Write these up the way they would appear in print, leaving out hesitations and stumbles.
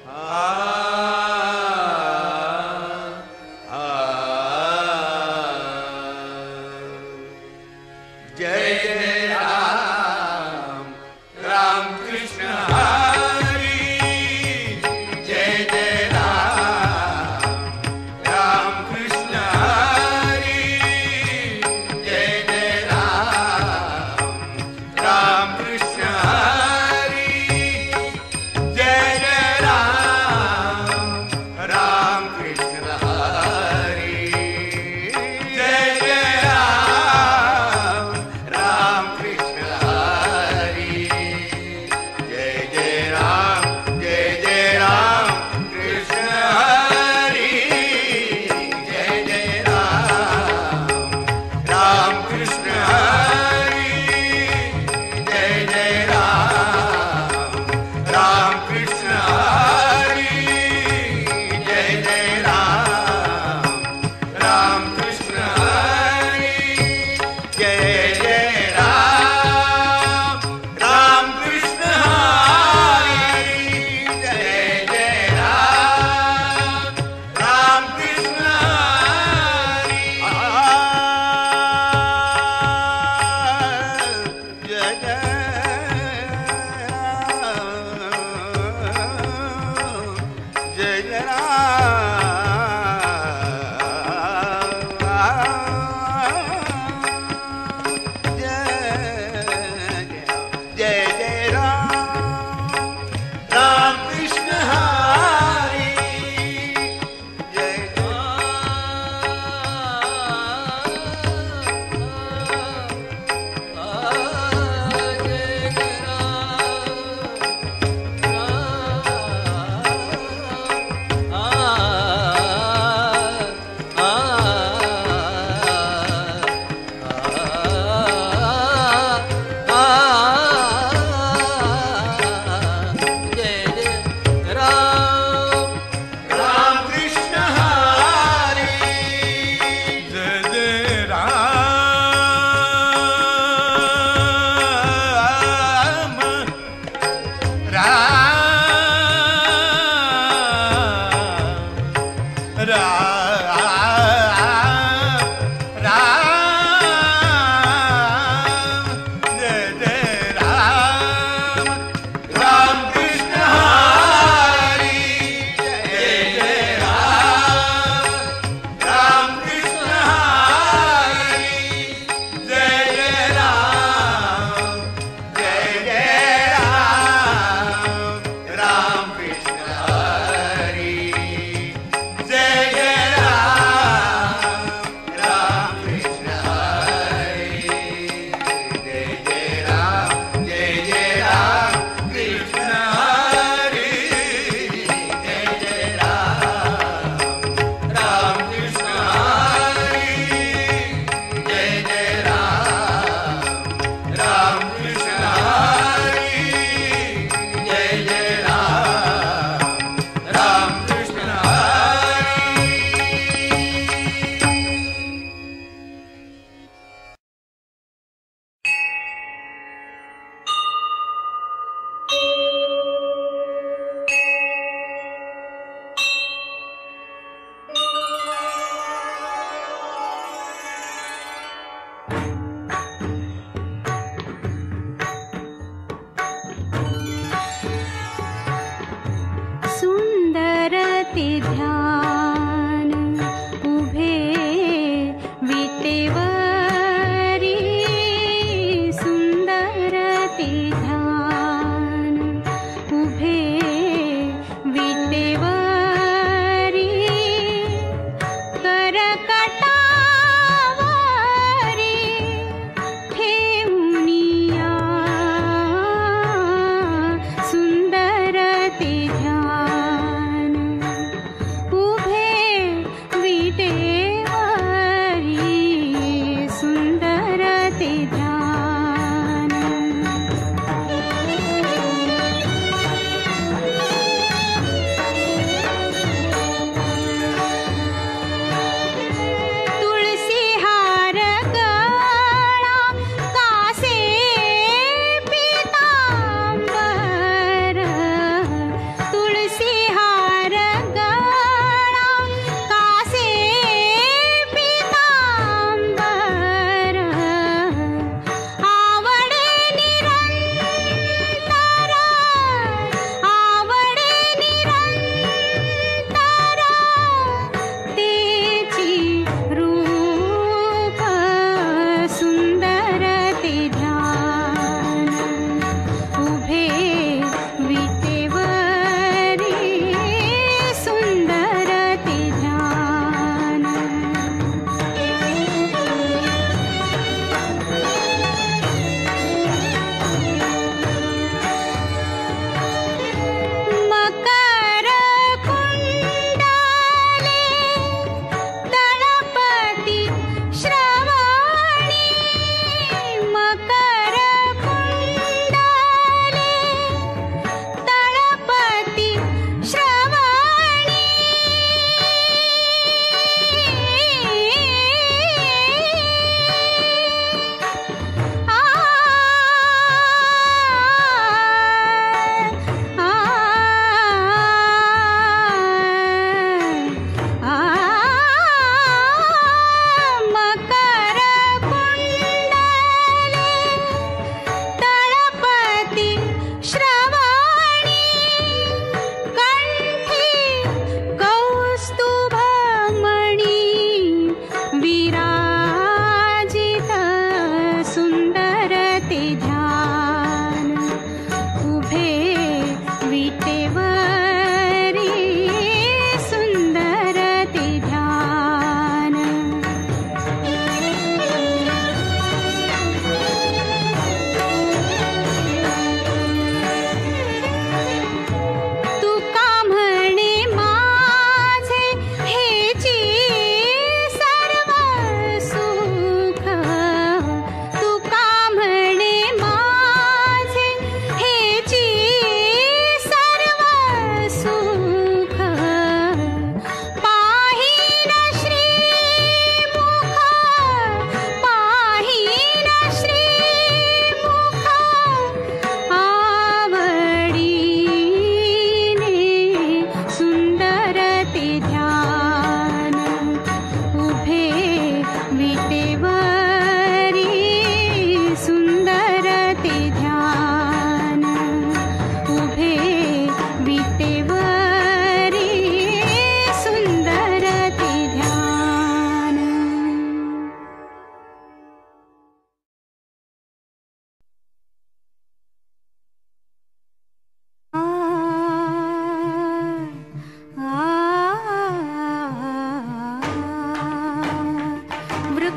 तुळशी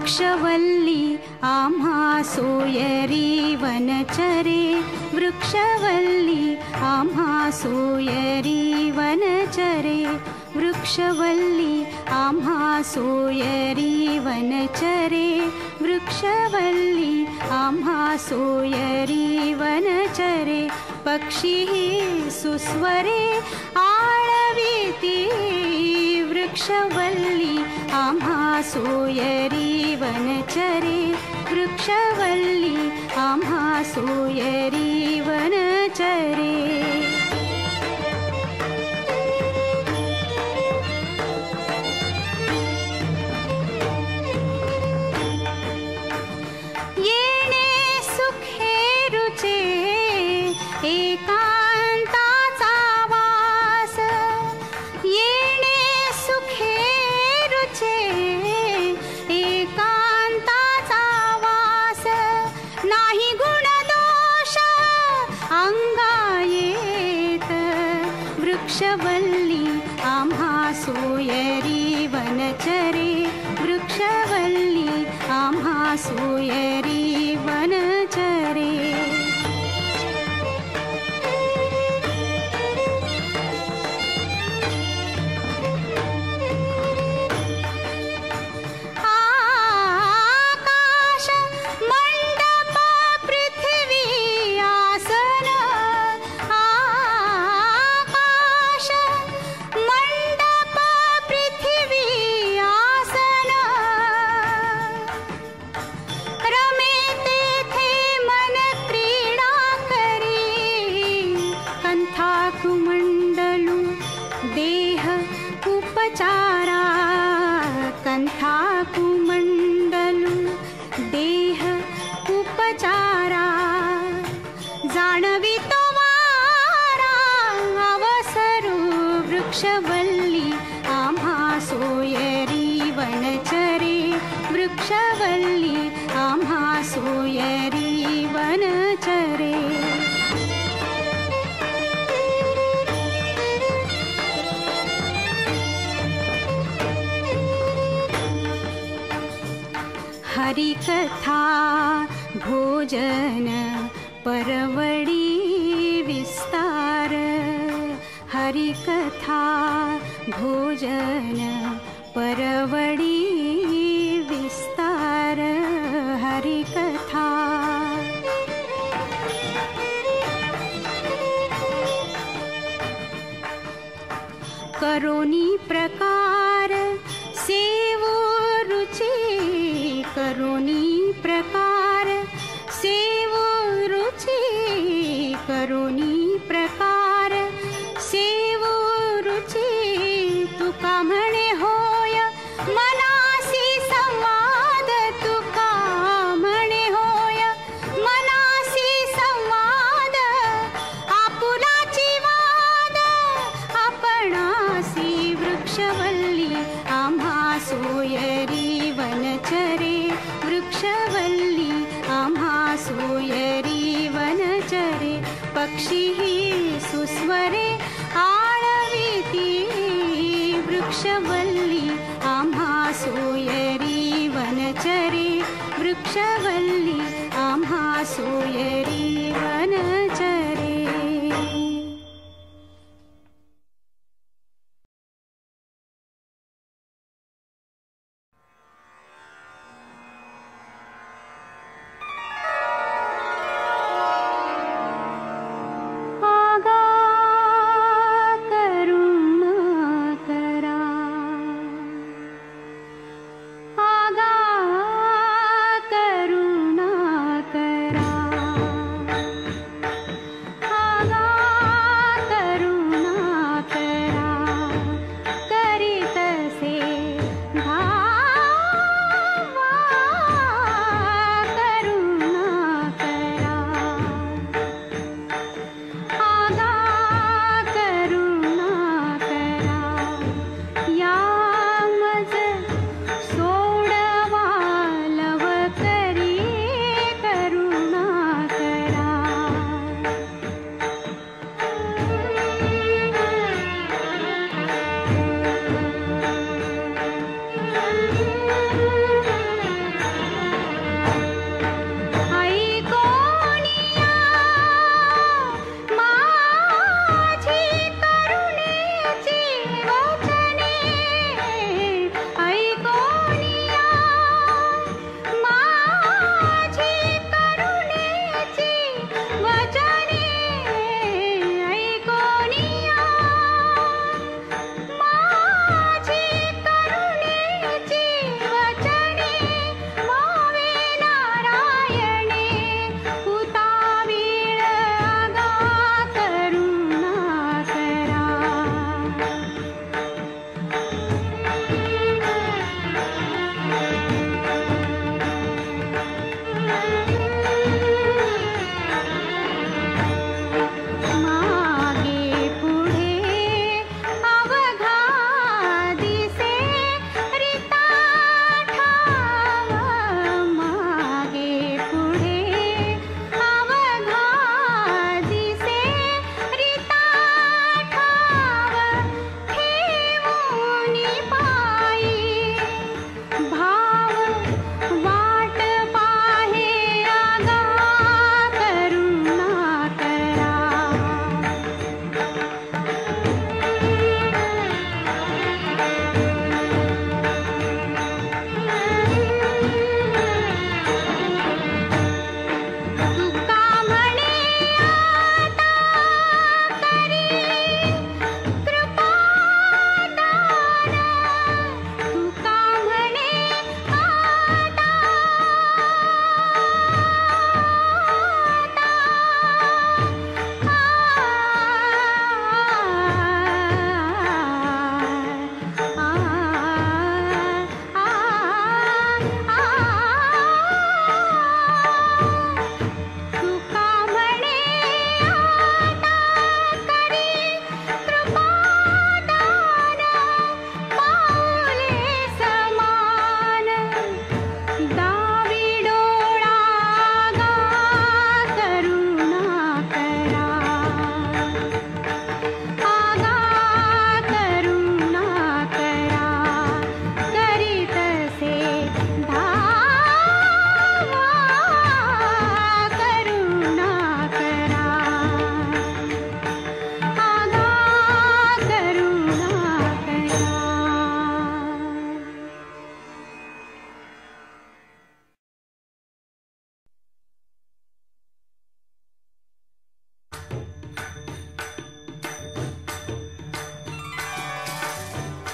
वृक्षवल्ली आम्हा सोयरी वनचरे, वृक्षवल्ली आम्हा सोयरी वनचरे, वृक्षवल्ली आम्हा सोयरी वनचरे, वृक्षवल्ली आम्हा सोयरी वनचरे, पक्षी सुस्वरे आळविती, वृक्षवल्ली आम्हा सोयरी वनचरे, वृक्षवल्ली आम्हा सोयरी वनचरे. येणे सुखे रुचे एकांताचा वास, येणे सुखे रुचे एकांताचा वास, नाही गुणदोष अंगा येत, वृक्षवल्ली आम्हा सोयरी वनचरे, वृक्षवल्ली आम्हा सोयरी वनचरे. आकाश मंडप पृथ्वी आसन, आकाश मंडप पृथ्वी आसन, रमे तेथे मन क्रीडा करी, कंथा कुमंडलू देह उपचारा, कंथा कुमंडलू देह उपचारा, जाणवितो वारा अवसरू, वृक्षवल्ली आम्हा सोयरी वनचरे, वृक्षवल्ली आम्हा सोयरी वनचरे. हरिकथा भोजन परवडी विस्तार, हरिकथा भोजन परवडी विस्तार, हरिकथा. करोनी प्रकार सेवो रुची, करोनी प्रकार सेवो रुची, करोनी प्रकार सेवो रुची, तुका म्हणे होय मनासी संवाद, तुका म्हणे होय मनासी संवाद, आपुलाची वाद आपणासी, वृक्षवल्ली आम्हा सोयरी वनचरे, वृक्षवल्ली आम्हा सोयरी वनचरे, पक्षी सुस्वरे आळविती, वृक्षवल्ली आम्हा सोयरी वनचरे, वृक्षवल्ली आम्हा सोयरी वनचरे.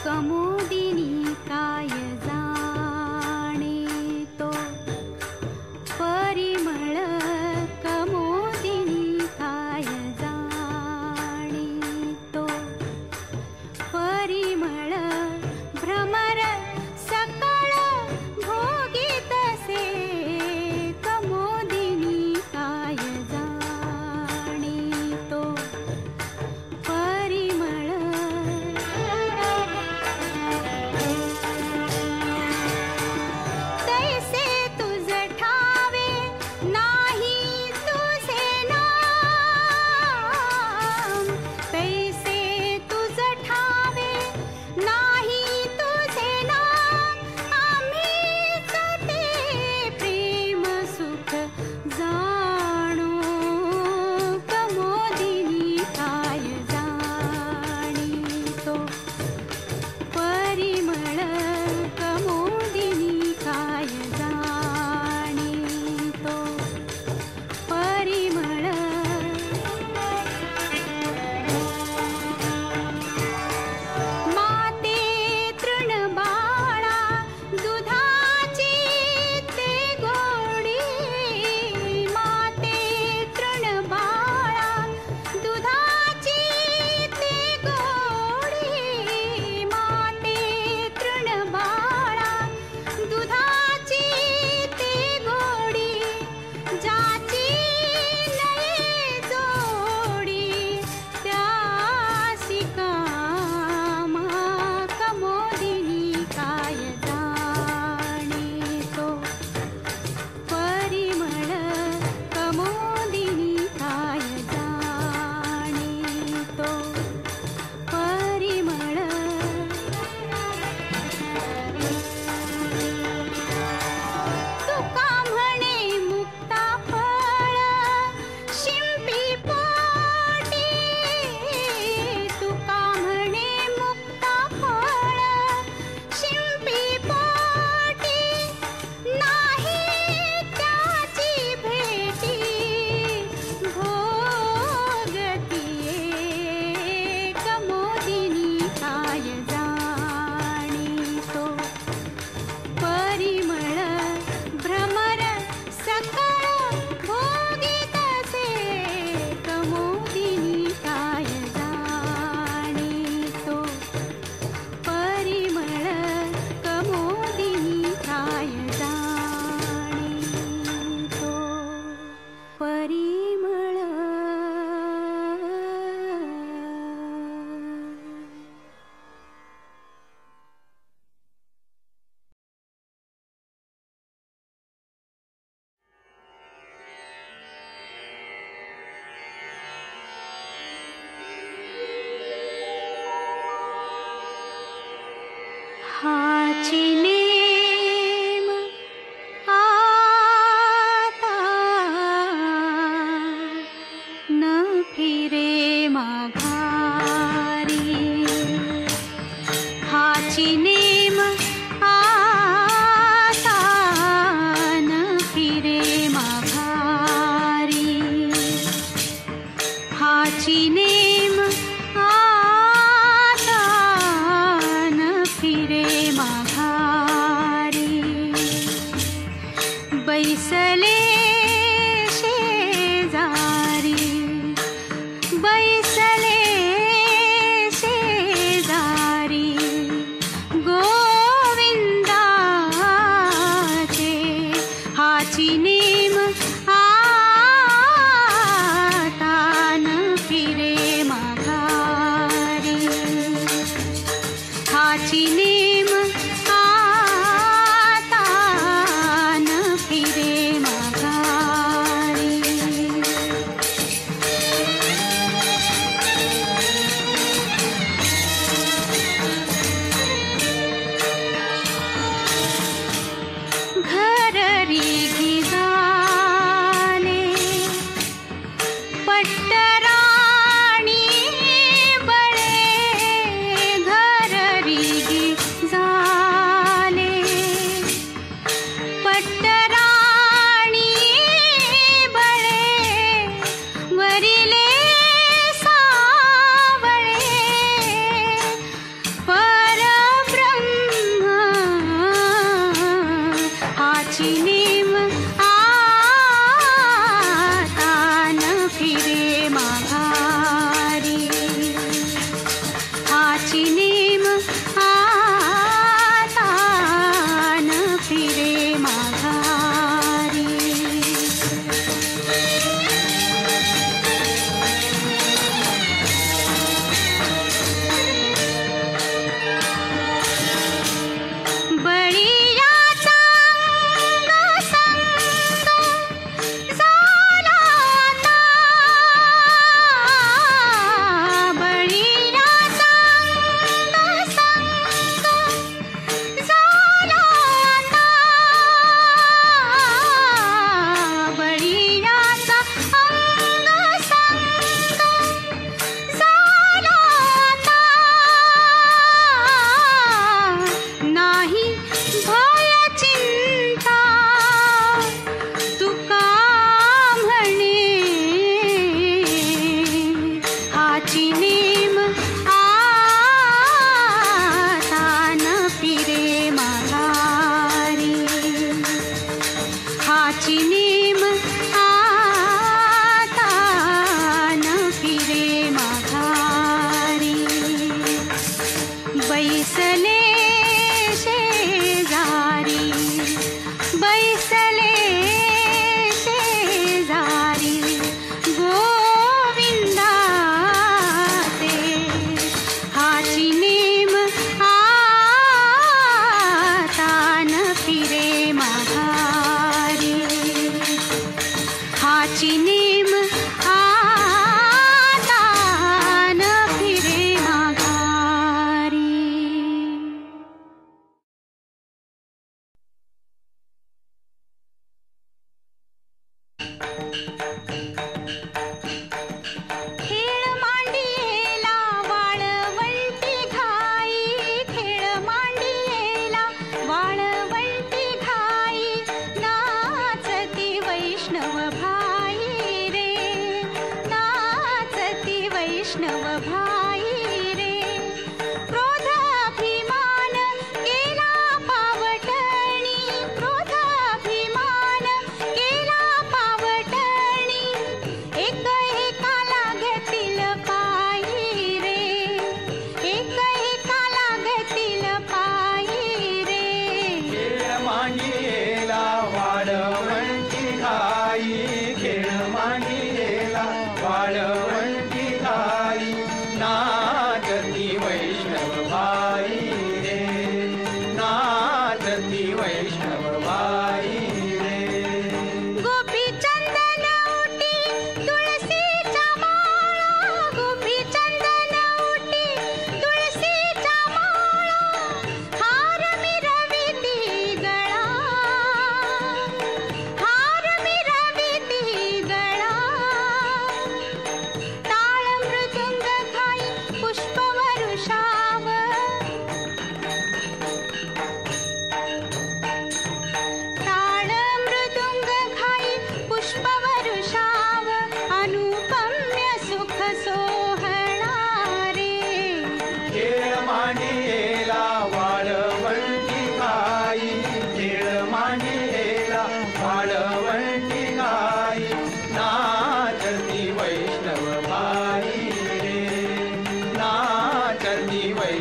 कमोदिनी काय जाणे तो परिमळ कमोदिनी काय जाणे तो परिमळ भ्रमर सकळ भोगीत से कमोदिनी काय जाणे तो परिमळ तैसे तुझ ठावे नाही तुझे नाम तैसे तुझ ठावे नाही तुझे नाम आम्हीच ते प्रेम सुख जाणो कमोदिनी काय जाणीतो परिमळ कमोदिनी काय जाणीतो परिमळ माते तृणबाळा दुधाची ते गोडी माते तृणबाळा दुधाची ते गोडी माते तृणबाळा दुधाची ते गोडी ज्याची नये जोडी त्यासी कामा कमोदिनी काय जाणीतो परिमळ कमोदिनी काय जाणीतो परिमळ तुका म्हणे मुक्ता फळ शिंपी पोटी तुका म्हणे मुक्ता फळ शिंपी पोटी नाही त्याची भेटी भोगतीये कमोदिनी काय जाणीतो परिमळ भ्रमर सकळ भोगीत से कमोदिनी काय जाणीतो परिमळ कमोदिनी काय जाणीतो परिमळ हाची नेम आता न फिरे माघारी हाची नेम आता न फिरे माघारी हाची नेम आता न फिरे माघारी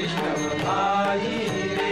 वैष्णव भाई रे.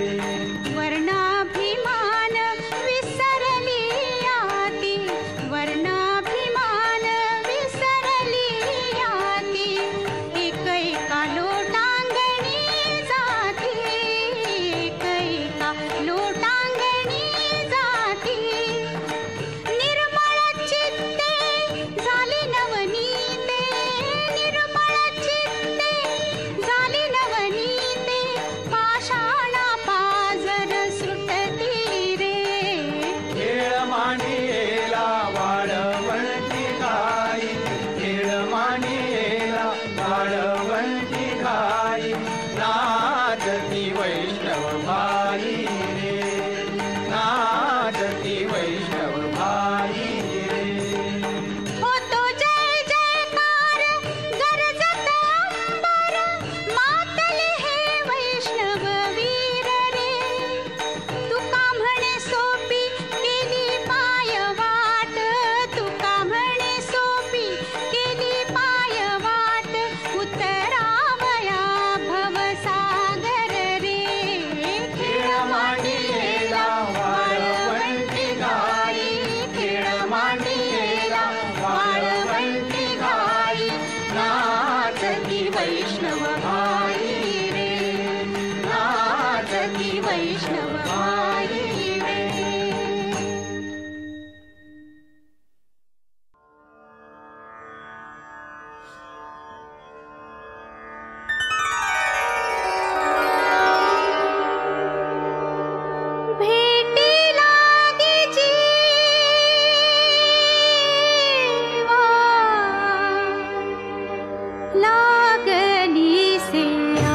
वर्णाभिमान विसरली याती, वर्णाभिमान विसरली याती, एकैका लोटांगणी जाती, एकैका लोटांगणी जाती. निर्मळ चित्ते झाली नवनीते, निर्मळ चित्ते झाली नवनीते, पाषाणा पाजर सुटती रे. खेळ मांडियेला वाळवंटी घाई, खेळ मांडियेला वाळवंटी घाई, नाचती वैष्णव भाई रे, नाचती वैष्णव भाई रे. होतो जय जयकार गरजत अंबर, मातले हे वैष्णव वीर रे. तुका म्हणे सोपी केली पाय वाट, तुका म्हणे सोपी केली पाय वाट, उतरावया भवसागर रे. खेळ मांडियेला वाळवंटी घाई, खेळ मांडियेला वाळवंटी घाई, नाचती वैष्णव भाई रे, नाचती वैष्णव भाई रे. भेटी लागे जीवा, लागलीसे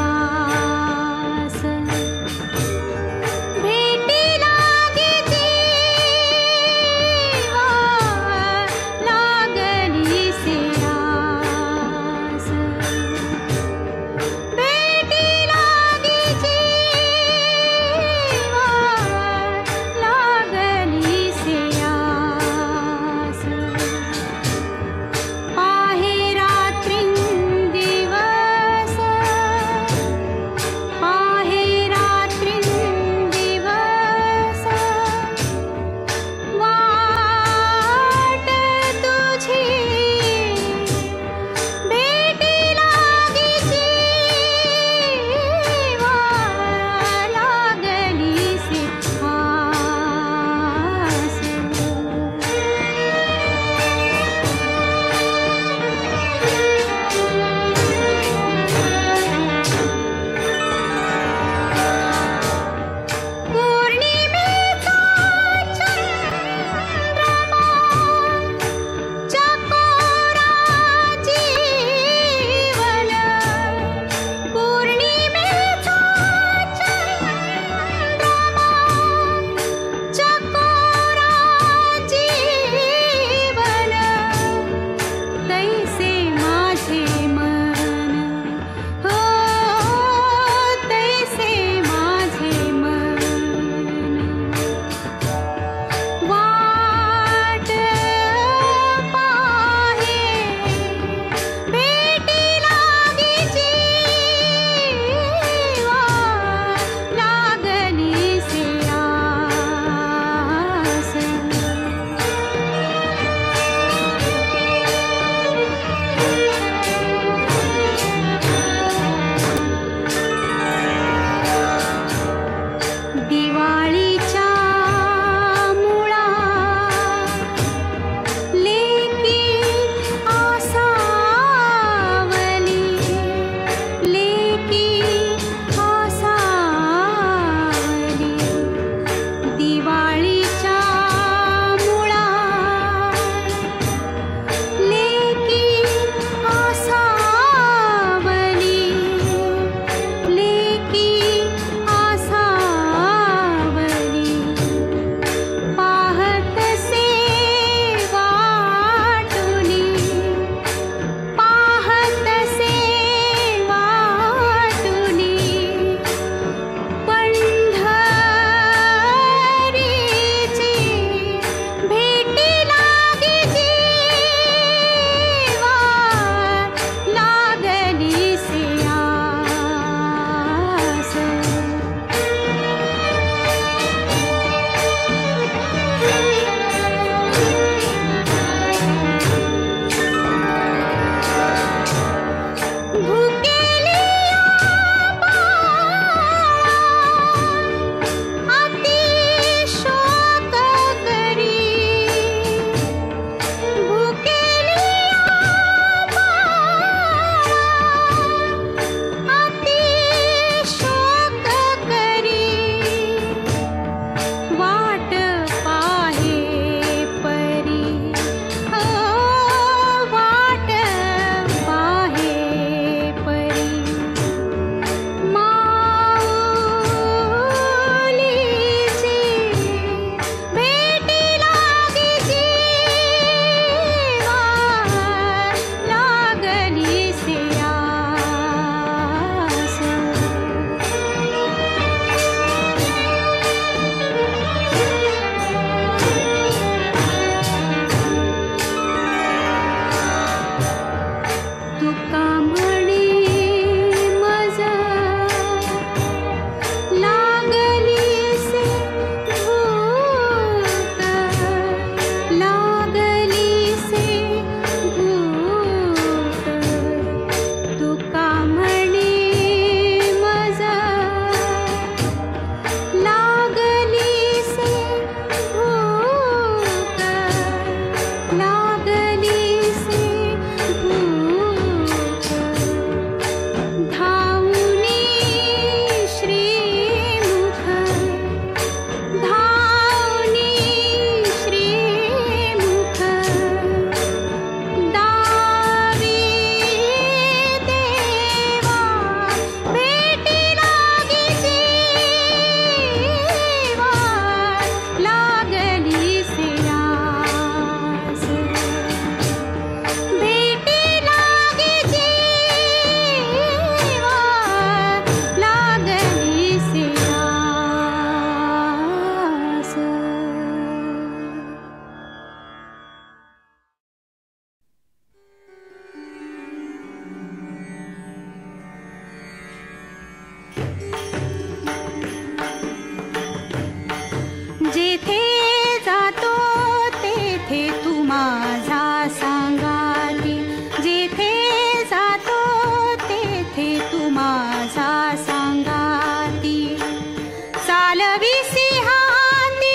माझा सांगाती. चालविसी हाती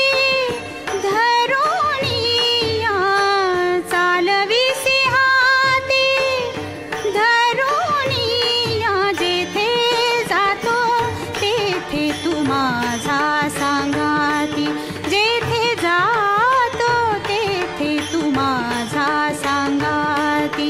धरुणिया, चालविसी हाती धरुणिया. जेथे जातो तेथे तू माझा सांगाती. जेथे जातो तेथे तू माझा सांगाती.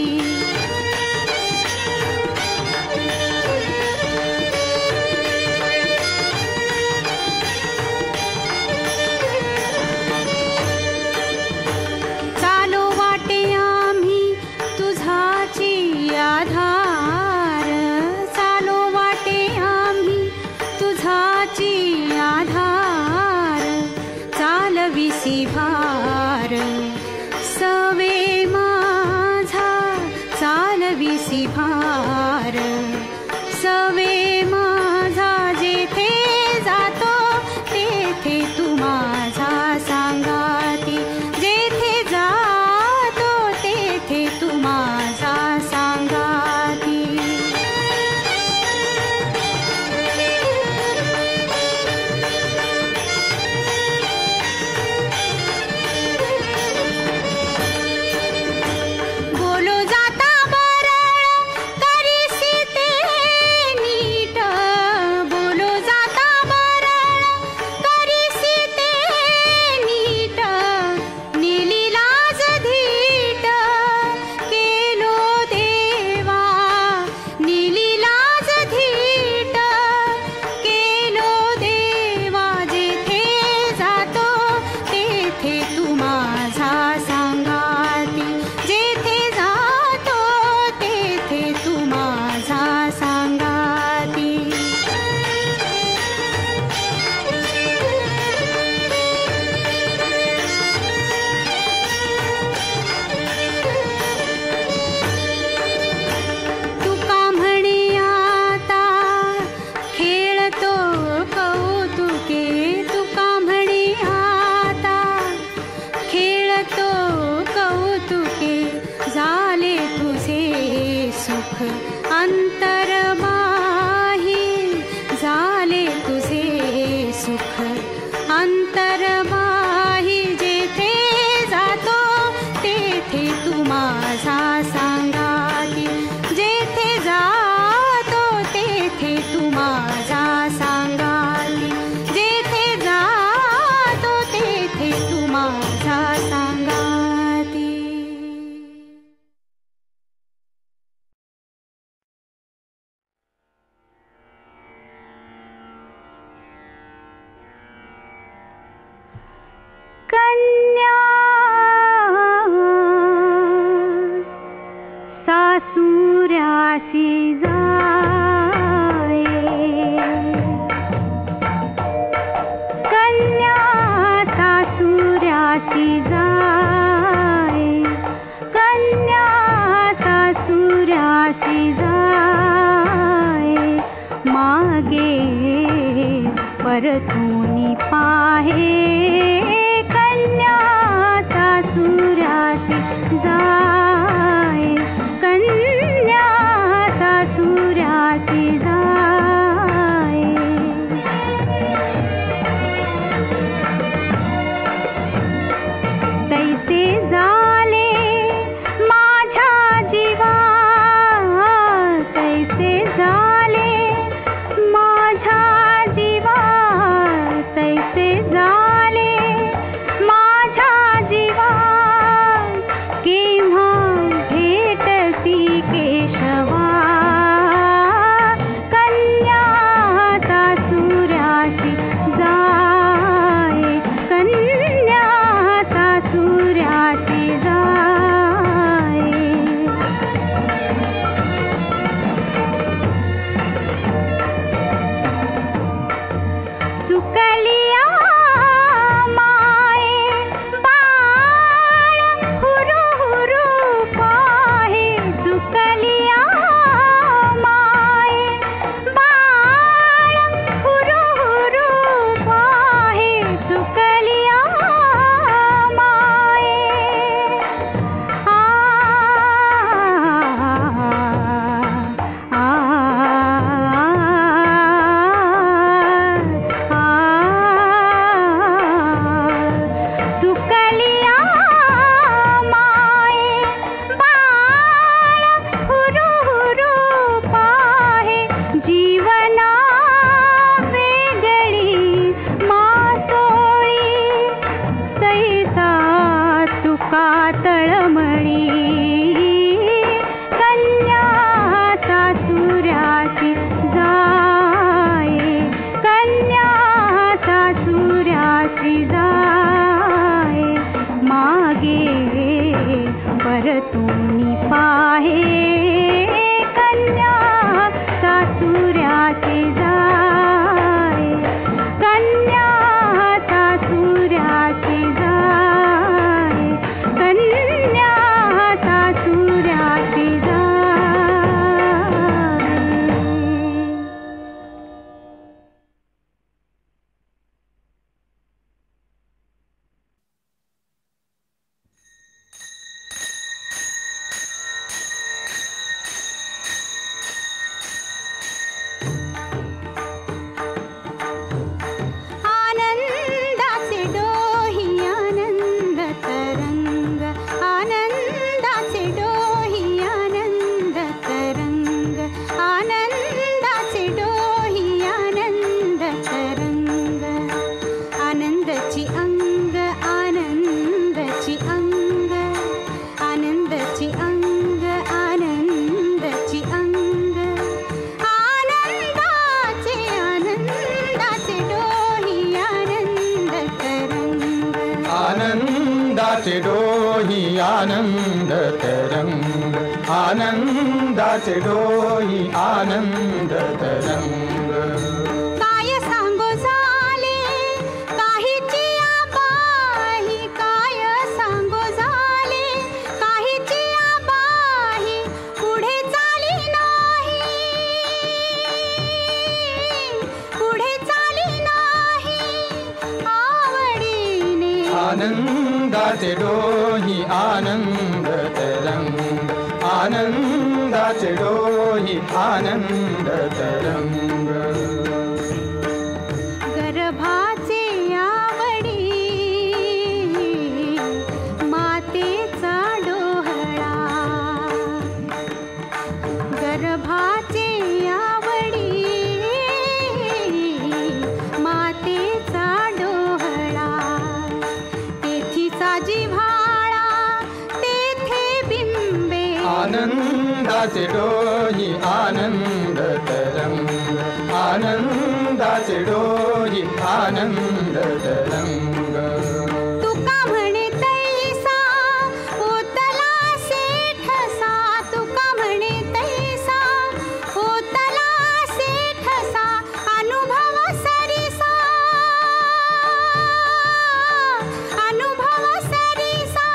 चालो वाटे आम्ही तुझाची आधार. चालो वाटे आम्ही तुझाची आधार. चालविसी भार सवे माझा, चालविसी भार सवे माझा. जेथे जातो तेथे तू माझा सांगाती. जेथे जातो तेथे तू माझा सांगाती. बोलो जाता बरळ करीसी ते नीट. बोलो जाता बरळ करीसी ते नीट. नेली लाज धीट केलो देवा. नेली लाज धीट केलो देवा. जेथे जातो तेथे तू माझा सांगाती. जेथे जातो तेथे तू माझा सांगाती. तुका म्हणे आता खेळतो कौतुके. तुका म्हणे आता खेळतो कौतुके. झाले तुझे सुख अंतरबाही. झाले तुझे सुख अंतरबाही. जेथे जातो तेथे तू माझा सांगाती. जेथे जातो तेथे तू माझा सांगाती. जेथे जातो तेथे तू माझा सांगाती. कन्या सासुर्यासी जाये. कन्या सासुर्यासी जाये. कन्या सासुर्यासी जाये. मागे परतूनी पाहे. कन्या सासुर्यासी जाये. कन्या सासुर्यासी जाये. तैसे झाले माझ्या जीवा. तैसे झाले माझ्या जीवा. तैसे झाले आनंदाचे डोही आनंद तरंग, आनंदाचे डोही आनंद तरंग. काय सांगो झाले काहीची आबाही, काय सांगो झाले काहीची आबाही, पुढे चाली नाही, पुढे चाली नाही आवडीने. आनंदाचे डोही आनंद तरंग, आनंदाचे डोही आनंद तरंग. गर्भाचे आवडी मातेचा डोहळा, गर्भाचे आवडी मातेचा डोहळा. तेथीचा जिव्हाळा तेथे बिंबे, आनंदाचे डोही आनंद तरंग, आनंदाचे डोही आनंद तरंग. तुका म्हणे तैसा होतला सेठसा, तुका म्हणे तैसा होतला सेठसा, अनुभव सरिसा, अनुभव सरिसा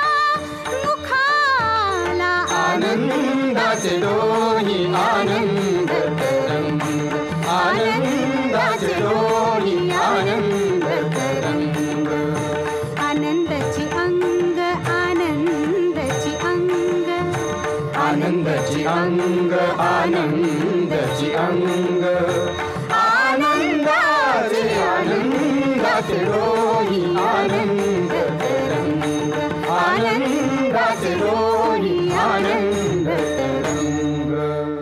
मुखाला. आनंदाचे डोही आनंद तरंग, आनंदाचे डोही आनंद तरंग. आनंदाची अंग, आनंदाची अंग, आनंदाची अंग, आनंदाची अंग. आनंदाचे आनंदाचे डोही आनंद तरंग, आनंदाचे डोही आनंद तरंग.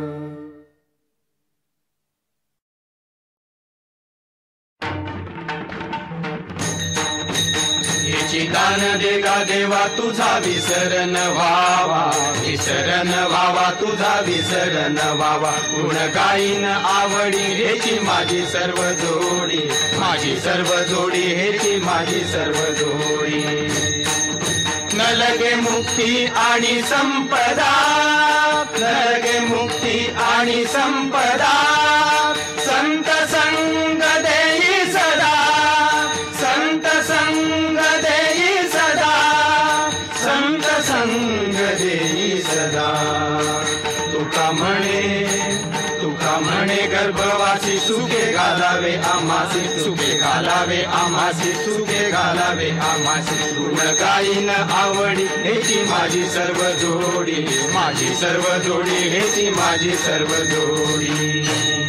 याची दान दे गा देवा तुझा विसरण व्हावा, विसरण व्हावा तुझा विसरण व्हावा. गुण गाईन आवडी हेची माझी सर्व जोडी, माझी सर्व जोडी हेची माझी सर्व जोडी. न लगे मुक्ती आणि संपदा, न लगे मुक्ती आणि संपदा, संत संग देई सदा, संत संग देई सदा, संत संग देई सदा. तुका म्हणे गर्भवासी सुखे घालावे आम्हासी, सुखे घालावे आम्हासी, सुखे घालावे आम्हासी. गुण गाईन आवडी हेची माझी सर्व जोडी, माझी सर्व जोडी हेची माझी सर्व जोडी.